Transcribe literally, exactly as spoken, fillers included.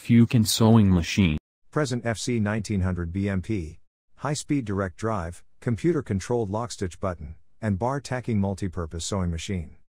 Fucen Sewing Machine. Present F C nineteen hundred B M P, high-speed direct drive, computer-controlled lock-stitch button, and bar-tacking multi-purpose sewing machine.